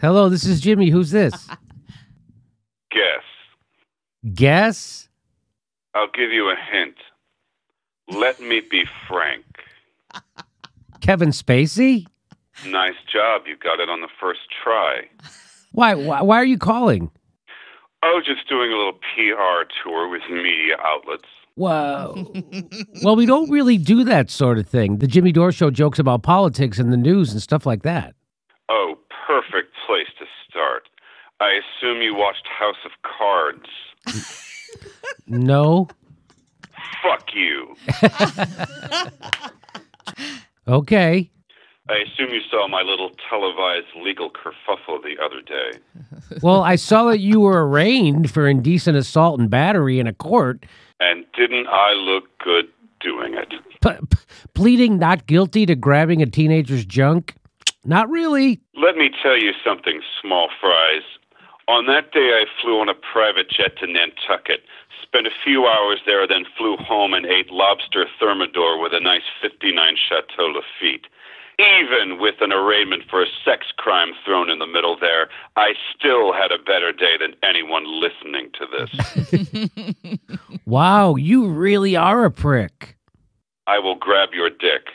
Hello, this is Jimmy. Who's this? Guess. Guess? I'll give you a hint. Let me be frank. Kevin Spacey? Nice job. You got it on the first try. Why are you calling? Oh, just doing a little PR tour with media outlets. Well, we don't really do that sort of thing. The Jimmy Dore Show jokes about politics and the news and stuff like that. Oh, perfect place to start. I assume you watched House of Cards. No? Fuck you. Okay. I assume you saw my little televised legal kerfuffle the other day. Well, I saw that you were arraigned for indecent assault and battery in a court. And didn't I look good doing it? Pleading not guilty to grabbing a teenager's junk? Not really. Let me tell you something, small fries. On that day, I flew on a private jet to Nantucket, spent a few hours there, then flew home and ate lobster thermidor with a nice 59 Chateau Lafite. Even with an arraignment for a sex crime thrown in the middle there, I still had a better day than anyone listening to this. Wow, you really are a prick. I will grab your dick.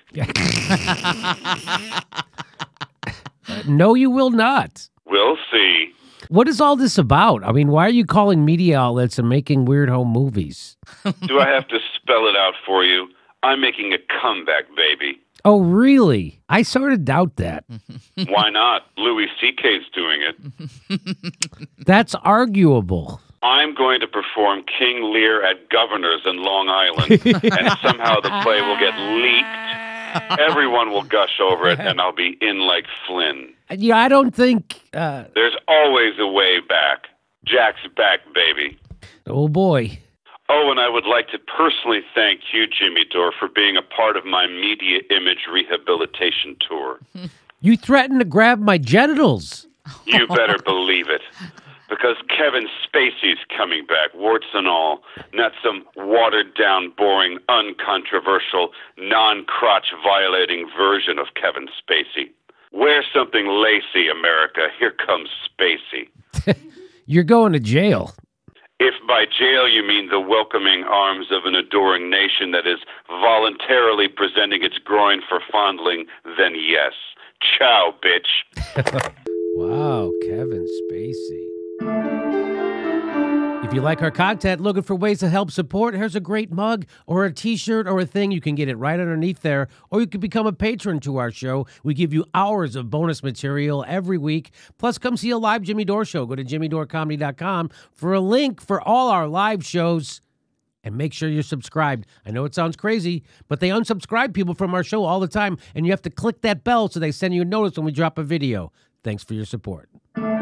No, you will not. We'll see. What is all this about? I mean, why are you calling media outlets and making weird home movies? Do I have to spell it out for you? I'm making a comeback, baby. Oh, really? I sort of doubt that. Why not? Louis C.K.'s doing it. That's arguable. I'm going to perform King Lear at Governor's in Long Island, and somehow the play will get leaked. Everyone will gush over it, and I'll be in like Flynn. Yeah, I don't think... There's always a way back. Jack's back, baby. Oh, boy. Oh, and I would like to personally thank you, Jimmy Dore, for being a part of my media image rehabilitation tour. You threatened to grab my genitals. You better believe it. Because Kevin Spacey's coming back, warts and all. Not some watered-down, boring, uncontroversial, non-crotch-violating version of Kevin Spacey. Wear something lacy, America. Here comes Spacey. You're going to jail. If by jail you mean the welcoming arms of an adoring nation that is voluntarily presenting its groin for fondling, then yes. Ciao, bitch. Wow, Kevin Spacey. If you like our content, looking for ways to help support, here's a great mug or a t-shirt or a thing. You can get it right underneath there, or you can become a patron to our show. We give you hours of bonus material every week. Plus, come see a live Jimmy Dore show. Go to jimmydorecomedy.com for a link for all our live shows. And make sure you're subscribed. I know it sounds crazy, but they unsubscribe people from our show all the time, and you have to click that bell so they send you a notice when we drop a video. Thanks for your support.